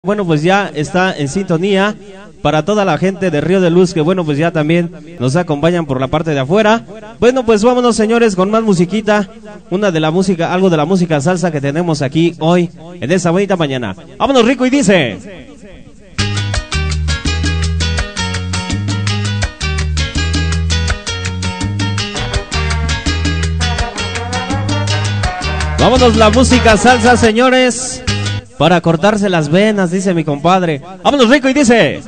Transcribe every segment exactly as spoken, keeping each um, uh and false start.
Bueno, pues ya está en sintonía para toda la gente de Río de Luz, que bueno, pues ya también nos acompañan por la parte de afuera. Bueno, pues vámonos, señores, con más musiquita, una de la música, algo de la música salsa que tenemos aquí hoy, en esta bonita mañana. Vámonos, Rico, y dice... Vámonos la música salsa, señores, para cortarse las venas, dice mi compadre. Vámonos, Rico, y dice...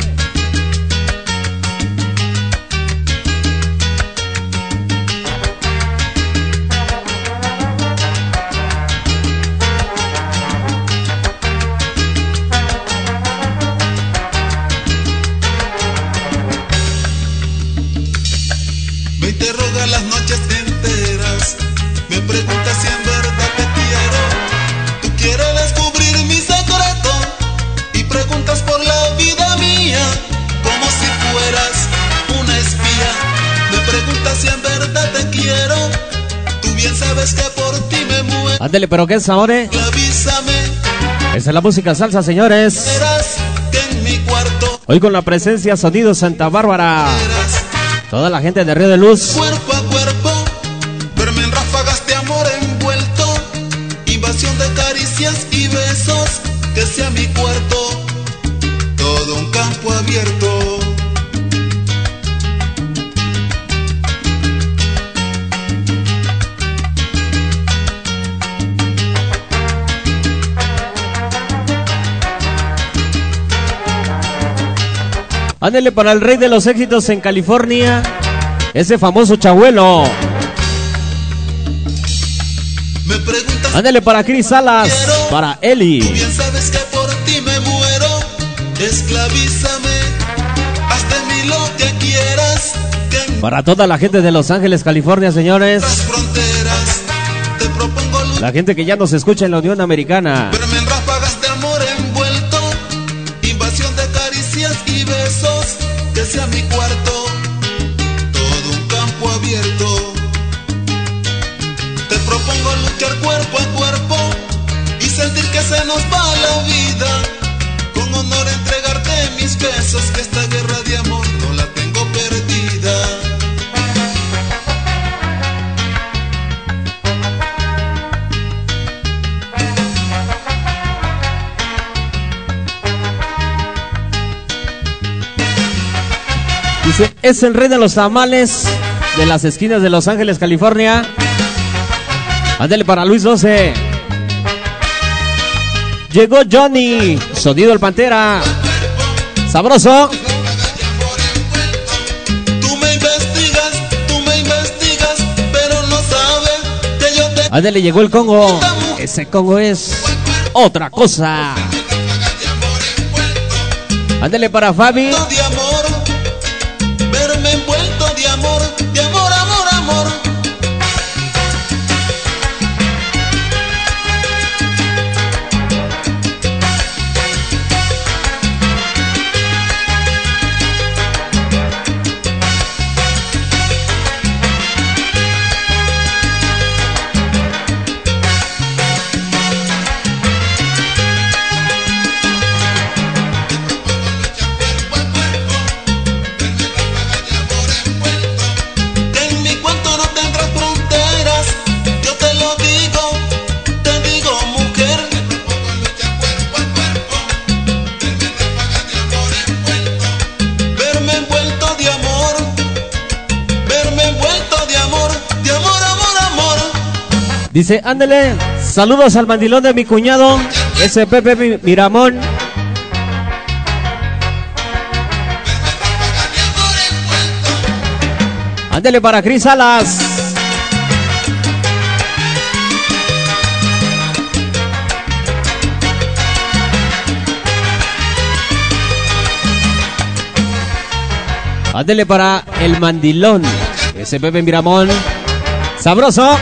Me interroga las noches enteras, me pregunta si en verdad te quiero. Tú quieres descubrir mi secreto y preguntas por la vida mía, como si fueras una espía. Me preguntas si en verdad te quiero, tú bien sabes que por ti me muero. Ándele, pero ¿qué es ahora? Avísame. Esa es la música salsa, señores. Verás que en mi cuarto Hoy con la presencia Sonido Santa Bárbara. verás Toda la gente de Río de Luz. cuerpo a cuerpo, verme en ráfagas de amor envuelto, invasión de caricias y besos, que sea mi cuarto todo un campo abierto. Ándele para el rey de los éxitos en California, ese famoso Chabuelo. Me preguntas, Ándele para Cris Salas, para tú Eli. bien sabes que por ti me muero, esclavízame, hazte de mí lo que quieras, que en Para toda la gente de Los Ángeles, California, señores. otras fronteras te propongo luchar. La gente que ya nos escucha en la Unión Americana. Verme en ráfagas de amor envuelto, invasión de caricias y besos, que sea mi cuarto todo un campo abierto. Te propongo luchar cuerpo a cuerpo y sentir que se nos va la vida, con honor entregarte mis besos, que esta guerra de amor no la tengo perdida. Dice, es el rey de los tamales de las esquinas de Los Ángeles, California. Ándele para Luis doce. Llegó Johnny, Sonido el Pantera. Sabroso. Tú me investigas, tú me investigas, pero no sabes que yo te... Ándele, llegó el Congo. Ese Congo es otra cosa. Ándele para Fabi. de amor, verme envuelto de amor, de amor, amor, amor. Que en mi cuento no tendrás fronteras, yo te lo digo, te digo mujer. Verme envuelto de amor, verme envuelto de amor, de amor, amor, amor. Dice, ándele, saludos al mandilón de mi cuñado, ese Pepe Mi- Miramón. Ándele para Cris Salas. Ándele para el mandilón, ese Pepe Miramón. Sabroso.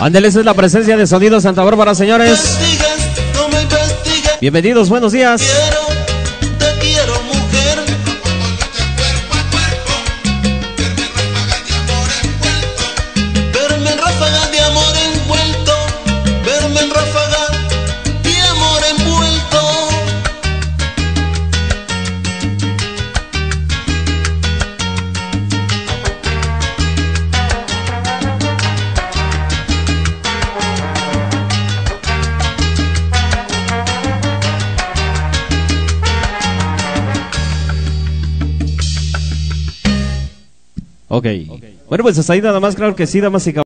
Ándale, esa es la presencia de Sonido Santa Bárbara, señores. Investigas, no me investigues. Bienvenidos, buenos días. Quiero, te quiero, mujer. Verme en ráfaga de amor envuelto. Verme en ráfaga de amor envuelto. Ok. Bueno, pues hasta ahí nada más, claro que sí, damas y caballeros.